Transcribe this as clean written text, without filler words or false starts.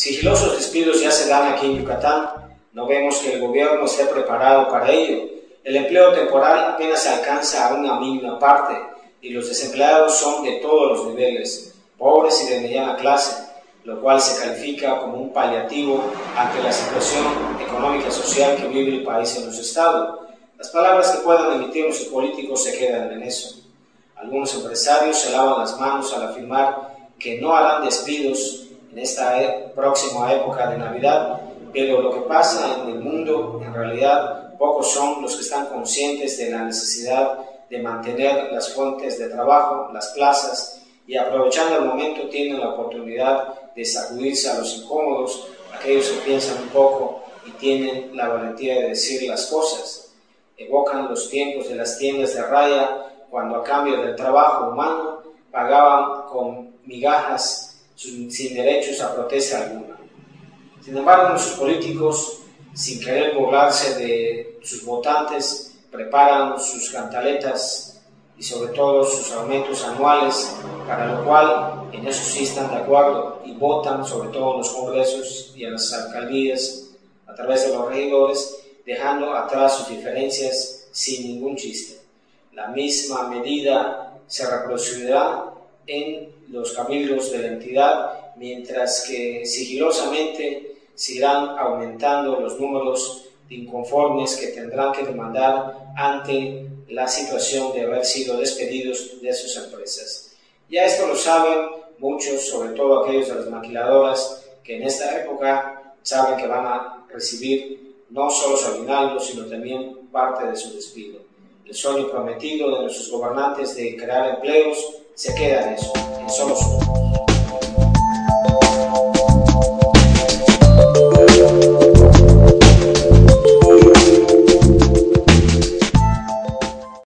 Sigilosos despidos ya se dan aquí en Yucatán. No vemos que el gobierno esté preparado para ello. El empleo temporal apenas alcanza a una mínima parte y los desempleados son de todos los niveles, pobres y de mediana clase, lo cual se califica como un paliativo ante la situación económica y social que vive el país en nuestro estado. Las palabras que puedan emitir nuestros políticos se quedan en eso. Algunos empresarios se lavan las manos al afirmar que no harán despidos en esta próxima época de Navidad, pero lo que pasa en el mundo, en realidad, pocos son los que están conscientes de la necesidad de mantener las fuentes de trabajo, las plazas, y aprovechando el momento tienen la oportunidad de sacudirse a los incómodos, aquellos que piensan un poco y tienen la valentía de decir las cosas. Evocan los tiempos de las tiendas de raya, cuando a cambio del trabajo humano pagaban con migajas sin derechos a protesta alguna. Sin embargo, nuestros políticos, sin querer burlarse de sus votantes, preparan sus cantaletas y sobre todo sus aumentos anuales, para lo cual en eso sí están de acuerdo y votan sobre todo en los congresos y en las alcaldías a través de los regidores, dejando atrás sus diferencias sin ningún chiste. La misma medida se reproducirá en los cabildos de la entidad, mientras que sigilosamente seguirán aumentando los números de inconformes que tendrán que demandar ante la situación de haber sido despedidos de sus empresas. Ya esto lo saben muchos, sobre todo aquellos de las maquiladoras, que en esta época saben que van a recibir no solo su aguinaldo, sino también parte de su despido. El sueño prometido de nuestros gobernantes de crear empleos se queda en eso, en solo sueños.